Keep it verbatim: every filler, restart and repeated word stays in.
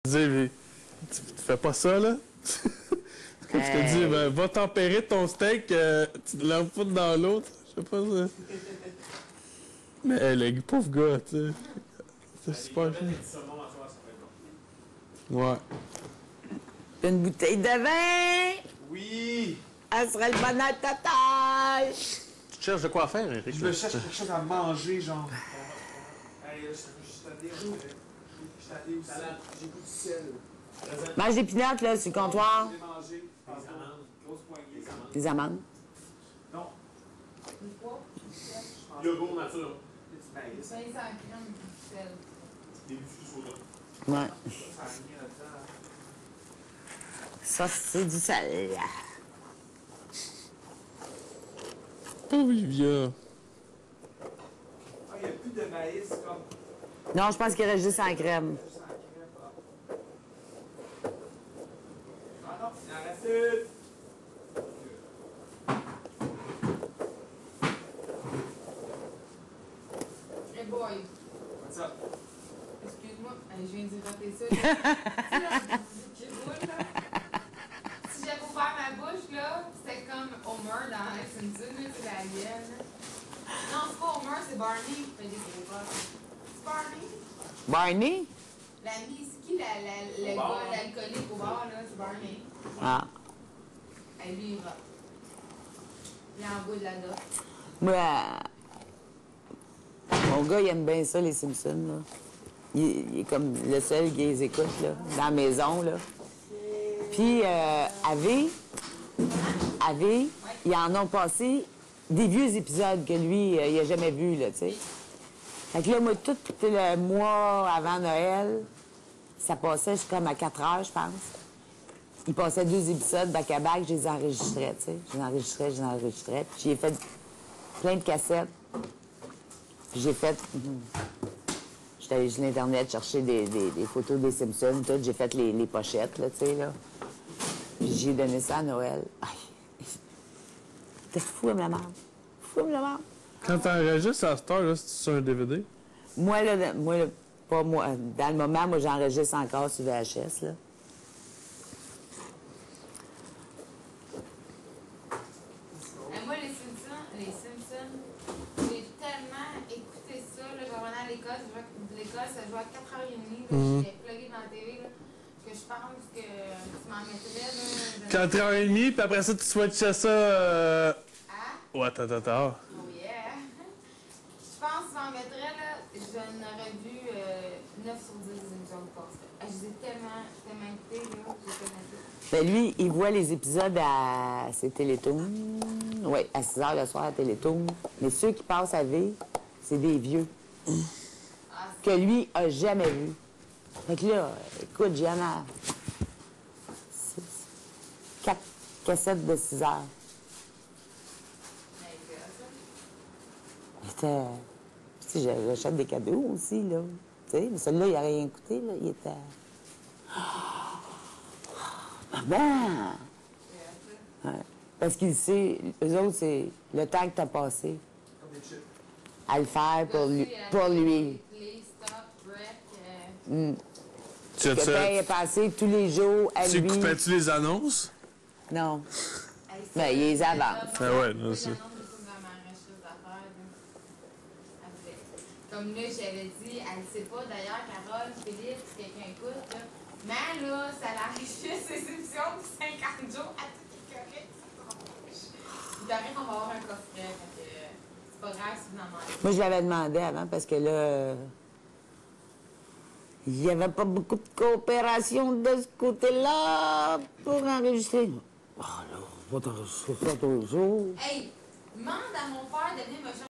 Dis, tu, tu fais pas ça, là? Quand hey. Tu te dis, ben, va tempérer ton steak, euh, tu te l'en foutre dans l'autre. Je sais pas ça. Mais hey, le pauvre gars, tu sais. C'est super cher. Ouais. Une bouteille de vin! Oui! Elle serait le bonheur total! Tu cherches de quoi faire, Eric? Je me cherche quelque chose à manger, genre. Hey, je suis allé aussi. J'ai goût du sel. Mange des pinottes, là, sur le comptoir. J'ai mangé. Des amandes. Grosse poignée. Des amandes. Non. Une fois, du sel. Yogourt nature. Du pain sans crème, du sel. Des biscuits soda. Ouais. Ça a rien là-dedans. Ça, c'est du sel. Oh, Vivia. Ah, il n'y a plus de maïs comme. Non, je pense qu'il reste juste en crème. Ah non, il en reste une. Hey boy. What's up? Excuse-moi, je viens de rater ça. Tu sais, là, je roule, là. Si j'avais ouvert ma bouche, là, c'était comme Homer dans les Simpsons, là, c'est la gueule. Non, c'est pas Homer, c'est Barney. Fait des gros gars. C'est Barney? Barney? L'ami, c'est qui la, la, le gars, l'alcoolique au bar, là? C'est Barney. Ah. Hey, lui, il va. Il est en bout de la dote. Moi, mon gars, il aime bien ça, les Simpsons, là. Il, il est comme le seul qui les écoute, là, dans la maison, là. Puis, euh, Ave, Ave, ils en ont passé des vieux épisodes que lui, euh, il n'a jamais vus, là, tu sais. Fait que là, moi, tout le mois avant Noël, ça passait comme à quatre heures, je pense. Il passait deux épisodes back-à-back, je les enregistrais, tu sais. Je les enregistrais, je les enregistrais. Puis j'ai fait plein de cassettes. Puis j'ai fait... J'étais allée sur l'Internet chercher des, des, des photos des Simpsons, tout. J'ai fait les, les pochettes, là, tu sais, là. Puis j'ai donné ça à Noël. Aïe! T'es fou, la merde. Fou, la merde. Quand t'enregistres à cette heure, là, c'est sur un D V D? Moi, là, moi, là, pas moi. Dans le moment, moi, j'enregistre encore sur V H S, là. Et moi, les Simpsons, les Simpsons, j'ai tellement écouté ça, là, quand on allait à l'école, l'école, ça jouait à quatre heures trente, là, Mm-hmm. j'étais pluguée dans la T V, là, que je pense que tu m'en mettrais, là. quatre heures trente, puis après ça, tu switchais ça... Euh... Ah? Ouais, attends, attends. Oh yeah! Je pense que tu m'en mettrais, là, je n'aurais vu euh, neuf sur dix des émissions de force. Je les ai tellement, tellement écoutées, là, j'ai tellement tout. Ben lui, il voit les épisodes à... C'est Télétoon. Oui, à six heures le soir à Télétoon. Mais ceux qui passent à V, c'est des vieux. Ah, que lui a jamais vu. Fait que là, écoute, j'ai en six, quatre cassettes de six heures. C'était... Tu sais, j'achète des cadeaux aussi, là. Tu sais, mais celui-là, il n'a rien coûté, là. Il était... Maman! Ouais. Parce qu'il sait, eux autres, c'est le temps que tu as passé à le faire pour lui. Pour lui. Mm. Tu as Que tu as passé tous les jours à tu lui. Tu coupais-tu les annonces? Non. Ben, il les avance. Ah ouais, non, c'est... Comme là, j'avais dit, elle ne sait pas d'ailleurs, Carole, Philippe, si quelqu'un écoute, là, mais là, ça l'enregistre ses émissions de cinquante jours à tout est correct. Il paraît qu'on va avoir un coffret, fait que c'est pas grave si vous en demandez. Moi, je l'avais demandé avant parce que là, euh, il n'y avait pas beaucoup de coopération de ce côté-là pour enregistrer. Oh là, on va t'enregistrer ça tous les jours. Hey, demande à mon père de venir me chercher.